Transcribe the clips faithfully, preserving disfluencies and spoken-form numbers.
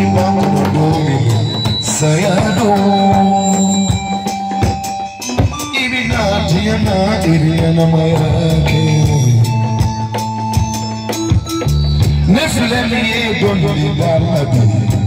Sayado Ibina Diana Iriana Mayake Neflemi Dondi Dalabi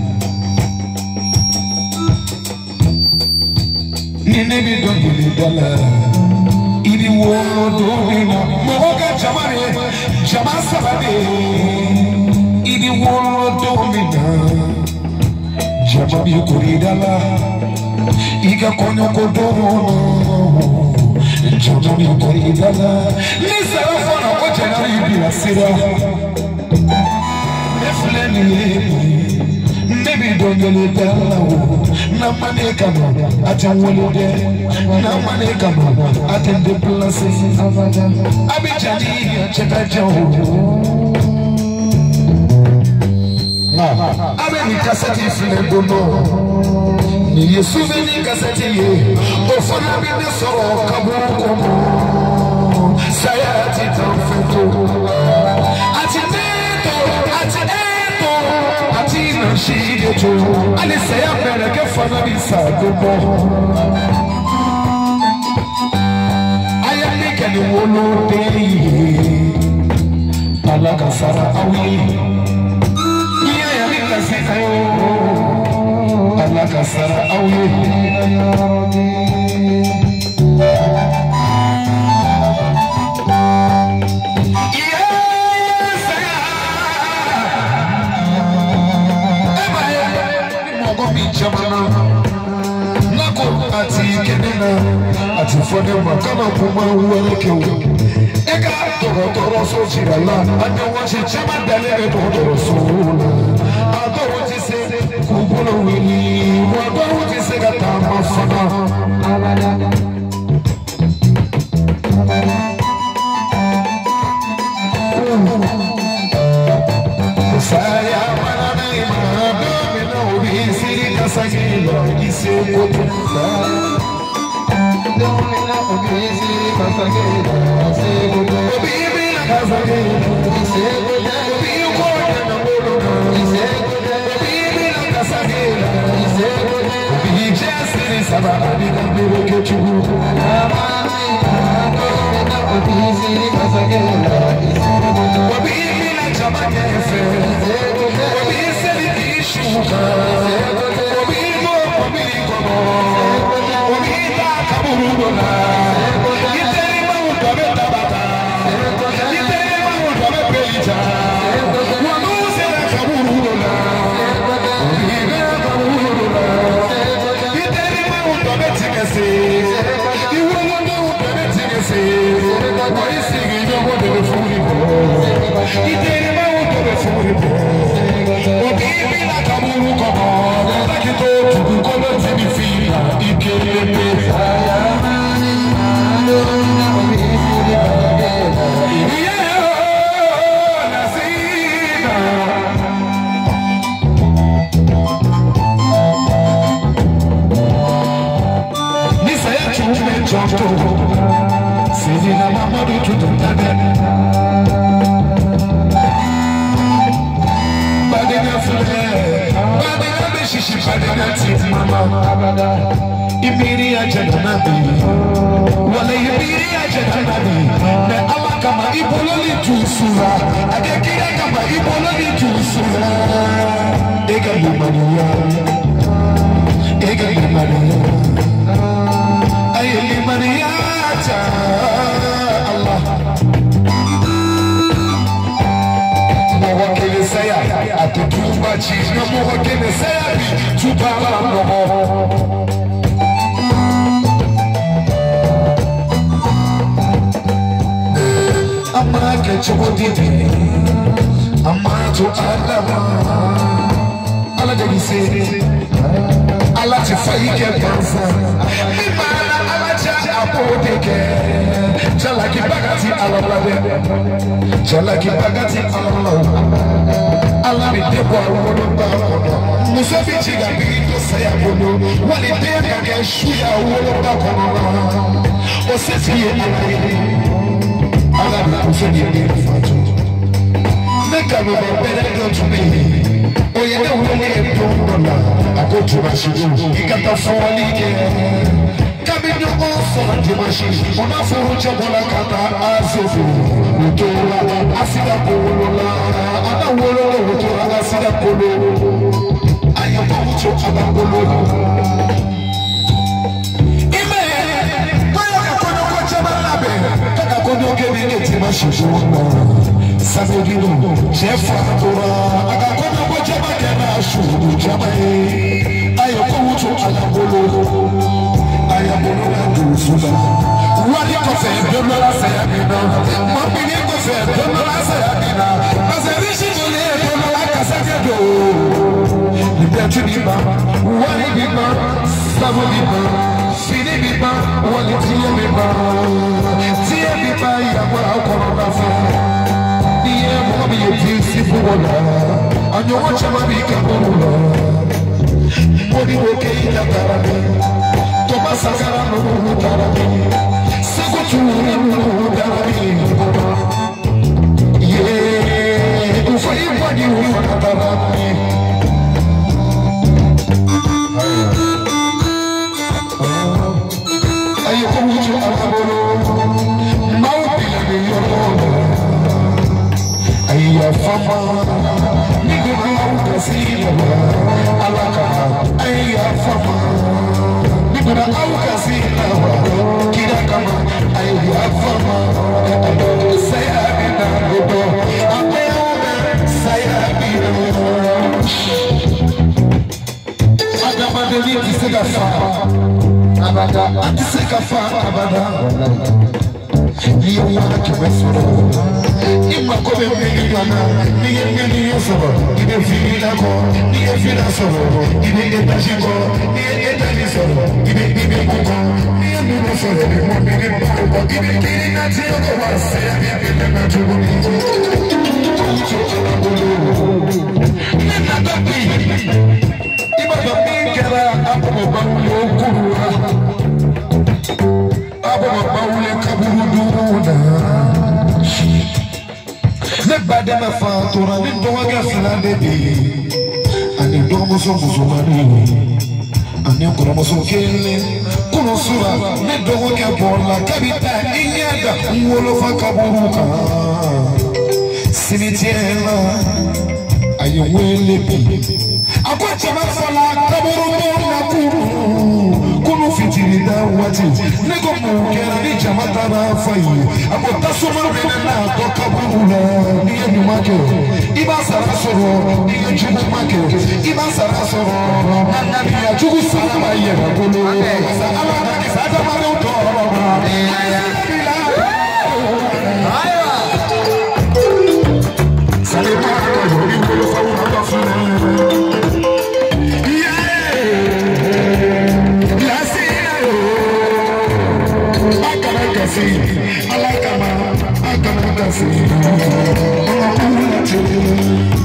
Ninebi Dondi Dala Ibi Wodona Moga Jamare Jamasabade Ibi Wodona Jamabi Kuridala Iga Kono Kodono Jamabi Kuridala Lisa Fana Wajana Ibila Sira Nefleni Nebi Dongele Dala Namane Kano Atanwolode Namane Kano Atende Plase Abijani Chetajo Avec les cassettes, il fait le bonheur. Ni les souvenirs cassettes, au fond de la vie de son cabot, ça y est, tu t'en fais tout. Attineto, attineto, attineto, allez, c'est un peu que famille ça de bon. Aïe, aïe, qu'elle est au nom de Alakasara, ah oui. Allah kasara auye ya rabbi yes ema mogo mi chamana nako ati kenena ati fone makama kuma uweleke eka toro toro so chirala ande wachi chama dalere toro so ato wachi se kubolo wili wato wachi se gata mafana saya mana mana domino bisi kasagilo ise kotla domino bisi kasagilo ise kotla bibi kasagilo ise kotla bibi kotla ise kotla bibi kasagilo ise kotla bibi jasiri sabani bibi kechu amani domino bisi kasagilo ise kotla bibi la jamani efe bibi seli ishuka bibi mo bibi komo bibi ta kaburuna iteri mauta betabata iteri mauta bepelita wanuze la kaburuna bibi kaburuna iteri mauta betigese iwono betigese waisi gido de furi iteri mauta befuri bibi la kaburu komo takito tukukono tibifina ikelepe ayamani alona obisiri bagela yeah nasina nisaya chume chonto sinina mamadu tutundade badena fule badena beshishi badena titi mama abada ibiri ajana nabi wala ibiri ajana nabi na Allah kama ibololi tusura agekia kama ibololi tusura ega limaniya ega limaniya ay limaniya ta Allah wakele saya atutuba china mo wakele saya bi tubala no amma ke choboditi amma to alama ala de se ala ti fayi ke pansa mi mana ala cha apodeke chala ki bagati ala blade chala ki bagati ala ala bi de bo wono ba wono musafi chiga bi to saya wono wali de ka ke shuya wono ba kono o se ti ala ala bi ko se ni ni fatu make am be better to me o ye de wo le to to Rashidu, he got the falling again. Coming to also the machine, on a phone, Jabola Kata, Azofu, Utola, Asida Polo, and a Wolo, Asida Polo. I am going to Abapolo. Sabedino, Jefa, Agakono, Jabakana, Shudu, Jabae, I am going to Alabolo, I am going to Suda. What you say, Donola Sayabina, Mopini Kose, Donola Sayabina, as a rishi to live, Donola Casado, Liberty, one Biba, Savo Biba, Fini Biba, one Tia Biba, Tia Biba, Yawa, be a beautiful one, and you watch a baby come on. Body okay, Tarabi, Thomas Sagarano, Tarabi, Sagutu, Tarabi. Yeah, for you, what you want, Tarabi. Are you coming to Alaboro? Aya fama, nigu auka sila, alaka. Aya fama, nigu auka sila, kira kama. Aya fama, saya bina godo, apa saya bina. Ada madeni kisega fa, abada, kisega fa abada. Dia yang kebesar. Ima kobe mengana, niye niye sobo, ibe fina ko, niye fina sobo, ibe etaji ko, niye etaji sobo, ibe ibe ko, niye niye sobo, ibe niye ko, ibe kiri na tiyo ko wase, ibe na tubu ni, tuju alabolo, nena tapi, iba tapi kera apo baule kurura, apo baule kaburu duruna. Nebade ma fatura ni doa gasla dedi ani domo so musumani ani okoro so kele kuno sura ni doa ga bola kabita inyada wolo fa kaburuka simitiela ayo wele bi akwacha ma fala kaburu na kuru kuno fitiri da wati nego mu kera ni jamata na fayi akota suma na to kaburu ni nyumake iba sara soro ni njubu make iba sara soro na na ya jugu sara ma ye bolo sa ala ni sa ta ma do aiwa sale ma ko ni bolo fa una ba fu I like a man, I can't see.